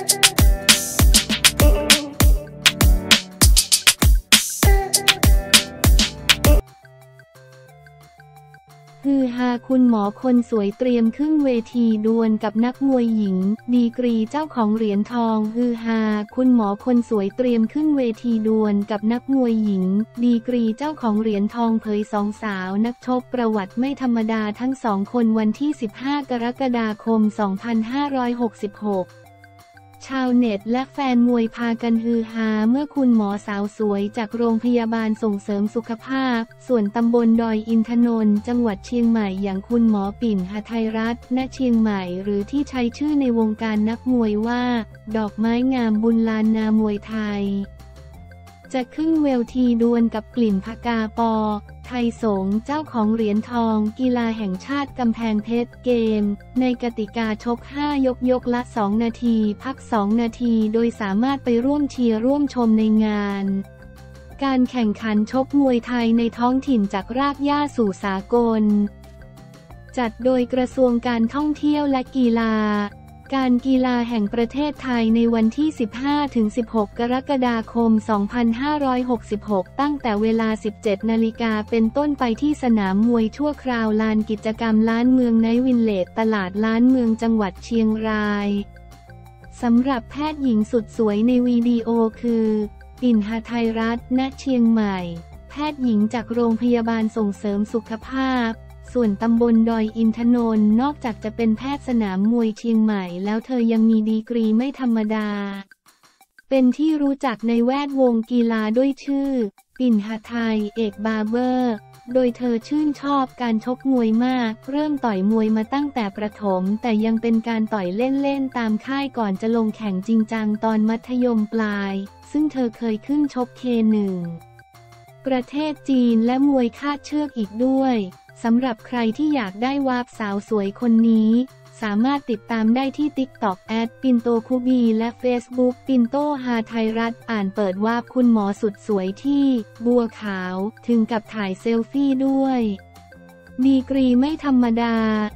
ฮือฮาคุณหมอคนสวยเตรียมขึ้นเวทีดวลกับนักมวยหญิงดีกรีเจ้าของเหรียญทองฮือฮาคุณหมอคนสวยเตรียมขึ้นเวทีดวลกับนักมวยหญิงดีกรีเจ้าของเหรียญทองเผยสองสาวนักชกประวัติไม่ธรรมดาทั้งสองคนวันที่15 กรกฎาคม 2566ชาวเน็ตและแฟนมวยพากันฮือฮาเมื่อคุณหมอสาวสวยจากโรงพยาบาลส่งเสริมสุขภาพส่วนตำบลดอยอินทนนท์จังหวัดเชียงใหม่อย่างคุณหมอปิ่นหทัยรัตน์ณเชียงใหม่หรือที่ใช้ชื่อในวงการนักมวยว่าดอกไม้งามบุญลานนามวยไทยจะขึ้นเวทีดวลกับกลิ่นพกาปอไทยสงฆ์เจ้าของเหรียญทองกีฬาแห่งชาติกำแพงเพชรเกมในกติกาชก5 ยกละ2 นาทีพัก2 นาทีโดยสามารถไปร่วมเชียร์ร่วมชมในงานการแข่งขันชกมวยไทยในท้องถิ่นจากรากหญ้าสู่สากลจัดโดยกระทรวงการท่องเที่ยวและกีฬาการกีฬาแห่งประเทศไทยในวันที่ 15-16 กรกฎาคม 2566 ตั้งแต่เวลา 17 นาฬิกาเป็นต้นไปที่สนามมวยชั่วคราวลานกิจกรรมล้านเมืองไนท์วิลเลจตลาดล้านเมืองจังหวัดเชียงรายสำหรับแพทย์หญิงสุดสวยในวิดีโอคือปิ่นหทัยรัตน์ณเชียงใหม่แพทย์หญิงจากโรงพยาบาลส่งเสริมสุขภาพส่วนตำบลดอยอินทนนท์นอกจากจะเป็นแพทย์สนามมวยเชียงใหม่แล้วเธอยังมีดีกรีไม่ธรรมดาเป็นที่รู้จักในแวดวงกีฬาด้วยชื่อปิ่นหทัยเอกบาร์เบอร์โดยเธอชื่นชอบการชกมวยมากเริ่มต่อยมวยมาตั้งแต่ประถมแต่ยังเป็นการต่อยเล่นๆตามค่ายก่อนจะลงแข่งจริงจังตอนมัธยมปลายซึ่งเธอเคยขึ้นชกK1ประเทศจีนและมวยคาดเชือกอีกด้วยสำหรับใครที่อยากได้วาบสาวสวยคนนี้สามารถติดตามได้ที่ TikTok @ปินโตคูบีและ Facebook ปินโตหทัยรัตน์อ่านเปิดวาบคุณหมอสุดสวยที่บัวขาวถึงกับถ่ายเซลฟี่ด้วยดีกรีไม่ธรรมดา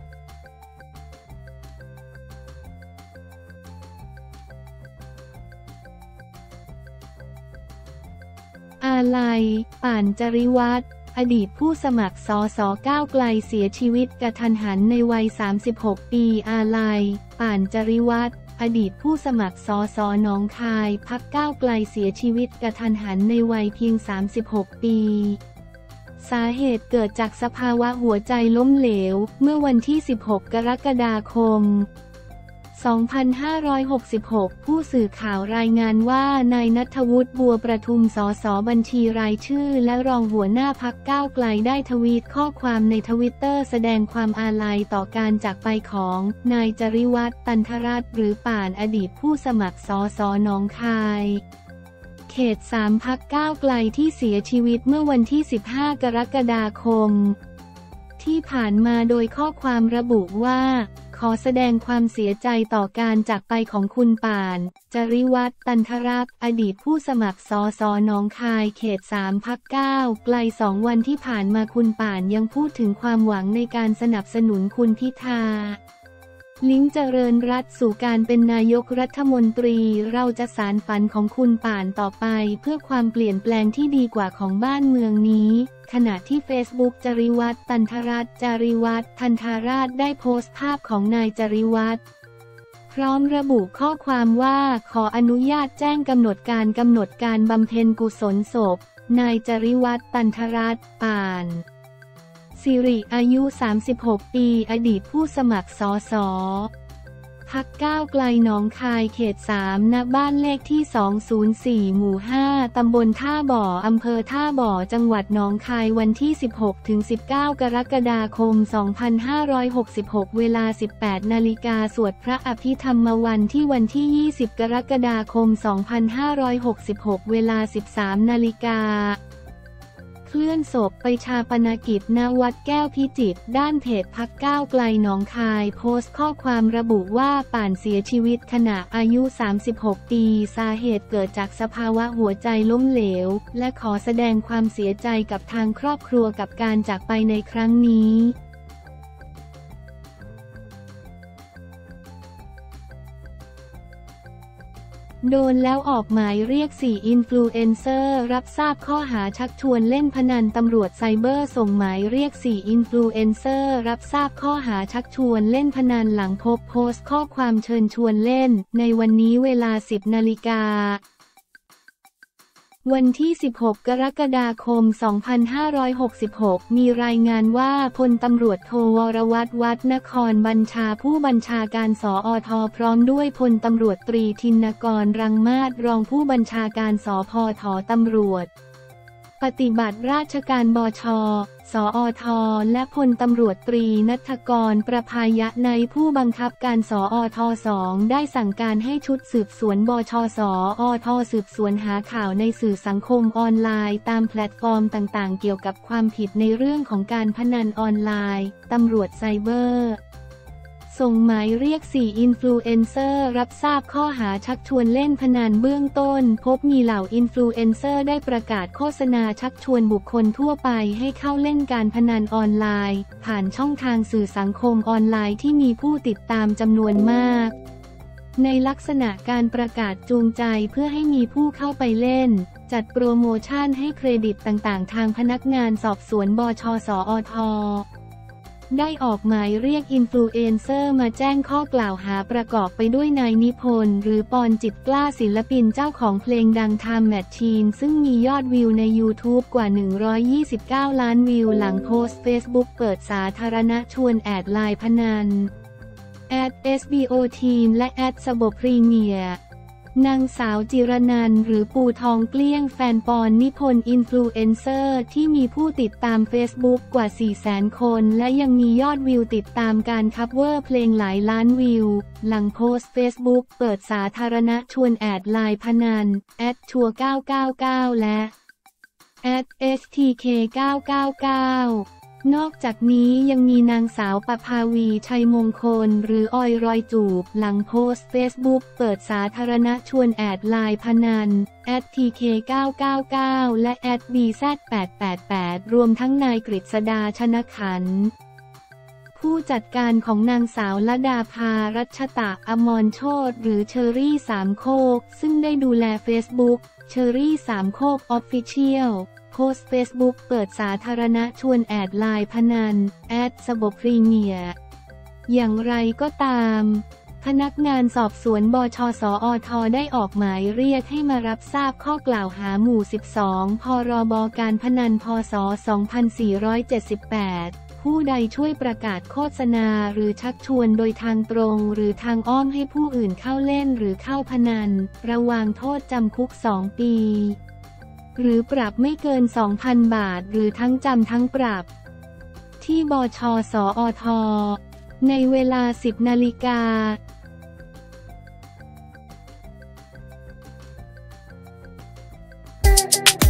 อาลัยป่านจาริวัฒน์อดีตผู้สมัครสสก้าวไกลเสียชีวิตกะทันหันในวัย36 ปีอาลัยป่านจาริวัฒน์อดีตผู้สมัครสสหนองคายพรรคก้าวไกลเสียชีวิตกะทันหันในวัยเพียง36 ปีสาเหตุเกิดจากสภาวะหัวใจล้มเหลวเมื่อวันที่16 กรกฎาคม2566 ผู้สื่อข่าวรายงานว่านายณัฐวุฒิบัวประทุมสสบัญชีรายชื่อและรองหัวหน้าพรรคก้าวไกลได้ทวีตข้อความในทวิตเตอร์แสดงความอาลัยต่อการจากไปของนายจาริวัฒน์ตันทรัตน์หรือป่านอดีตผู้สมัครสสหนองคายเขต 3 พรรคก้าวไกลที่เสียชีวิตเมื่อวันที่15 กรกฎาคมที่ผ่านมาโดยข้อความระบุว่าขอแสดงความเสียใจต่อการจากไปของคุณป่านจาริวัฒน์ตันทรัตน์อดีตผู้สมัครสสหนองคายเขต 3 พรรคก้าวไกล2 วันที่ผ่านมาคุณป่านยังพูดถึงความหวังในการสนับสนุนคุณพิธาลิ้มเจริญรัตน์สู่การเป็นนายกรัฐมนตรีเราจะสานฝันของคุณป่านต่อไปเพื่อความเปลี่ยนแปลงที่ดีกว่าของบ้านเมืองนี้ขณะที่เฟซบุ๊กจาริวัฒน์ตันทรัตน์จาริวัฒน์ทันทาราชได้โพสต์ภาพของนายจาริวัฒน์พร้อมระบุข้อความว่าขออนุญาตแจ้งกำหนดการบำเพ็ญกุศลศพนายจาริวัฒน์ตันทรัตน์ป่านสิริอายุ36 ปีอดีตผู้สมัครสสพรรคก้าวไกลหนองคายเขต 3 ณ บ้านเลขที่ 204 หมู่ 5 ตำบลท่าบ่ออำเภอท่าบ่อจังหวัดหนองคายวันที่ 16-19 กรกฎาคม 2566 เวลา 18 นาฬิกาสวดพระอภิธรรมวันที่วันที่ 20 กรกฎาคม 2566 เวลา 13 นาฬิกาเคลื่อนศพไปชาปนกิจณวัดแก้วพิจิตรด้านเพจพรรคก้าวไกลหนองคายโพสต์ข้อความระบุว่าป่านเสียชีวิตขณะอายุ36 ปีสาเหตุเกิดจากสภาวะหัวใจล้มเหลวและขอแสดงความเสียใจกับทางครอบครัวกับการจากไปในครั้งนี้โดนแล้วออกหมายเรียก4อินฟลูเอนเซอร์รับทราบข้อหาชักชวนเล่นพนันตำรวจไซเบอร์ส่งหมายเรียก4อินฟลูเอนเซอร์รับทราบข้อหาชักชวนเล่นพนันหลังพบโพสต์ข้อความเชิญชวนเล่นในวันนี้เวลา 10 นาฬิกาวันที่ 16 กรกฎาคม 2566 มีรายงานว่าพลตำรวจโทวรวัฒน์ วัฒนครบัญชาผู้บัญชาการสอท.พร้อมด้วยพลตำรวจตรีธินกร รังมาศรองผู้บัญชาการสภท.ตำรวจปฏิบัติราชการบช.สอท.และพลตำรวจตรีณัฐกร ประภายะในผู้บังคับการสอท2ได้สั่งการให้ชุดสืบสวนบช.สอท.สืบสวนหาข่าวในสื่อสังคมออนไลน์ตามแพลตฟอร์มต่างๆเกี่ยวกับความผิดในเรื่องของการพนันออนไลน์ตำรวจไซเบอร์ส่งหมายเรียก4อินฟลูเอนเซอร์รับทราบข้อหาชักชวนเล่นพนันเบื้องต้นพบมีเหล่าอินฟลูเอนเซอร์ได้ประกาศโฆษณาชักชวนบุคคลทั่วไปให้เข้าเล่นการพนันออนไลน์ผ่านช่องทางสื่อสังคมออนไลน์ที่มีผู้ติดตามจำนวนมากในลักษณะการประกาศจูงใจเพื่อให้มีผู้เข้าไปเล่นจัดโปรโมชั่นให้เครดิตต่างๆทางพนักงานสอบสวนบช.สอท.ได้ออกหมายเรียกอินฟลูเอนเซอร์มาแจ้งข้อกล่าวหาประกอบไปด้วยนายนิพนธ์หรือปอนจิตกล้าศิลปินเจ้าของเพลงดัง Time Machine ซึ่งมียอดวิวใน YouTube กว่า129 ล้านวิวหลังโพสต์ Facebook เปิดสาธารณะชวนแอดไลน์พนัน@SBO Team และสบพรีเมียร์นางสาวจิรนันท์หรือปูทองเกลี้ยงแฟนปอนนิพนธ์อินฟลูเอนเซอร์ที่มีผู้ติดตาม Facebook กว่า 400,000 คนและยังมียอดวิวติดตามการคัฟเวอร์เพลงหลายล้านวิวหลังโพสต์ Facebook เปิดสาธารณะชวนแอดไลน์พนันชัวร์999และ@STK999นอกจากนี้ยังมีนางสาวปภาวีชัยมงคลหรือออยรอยจูบหลังโพสต์เฟซบุ๊กเปิดสาธารณะชวนแอดไลน์พนัน@TK999และ @BZ888 รวมทั้งนายกฤษดาชนขันธ์ผู้จัดการของนางสาวลดาภารัชตะอมรโชติหรือเชอรี่สามโคกซึ่งได้ดูแลเฟซบุ๊กเชอรี่สามโคกออฟฟิเชียลโพสต์เฟซบุ๊กเปิดสาธารณะชวนแอดไลน์พนันสบพรีเมียร์อย่างไรก็ตามพนักงานสอบสวนบช.สอท.ได้ออกหมายเรียกให้มารับทราบข้อกล่าวหาหมู่ 12 พรบ.การพนันพ.ศ. 2478 ผู้ใดช่วยประกาศโฆษณาหรือชักชวนโดยทางตรงหรือทางอ้อมให้ผู้อื่นเข้าเล่นหรือเข้าพนันระวางโทษจำคุก 2 ปีหรือปรับไม่เกิน 2,000 บาทหรือทั้งจำทั้งปรับที่บช.สอท.ในเวลา 10 นาฬิกา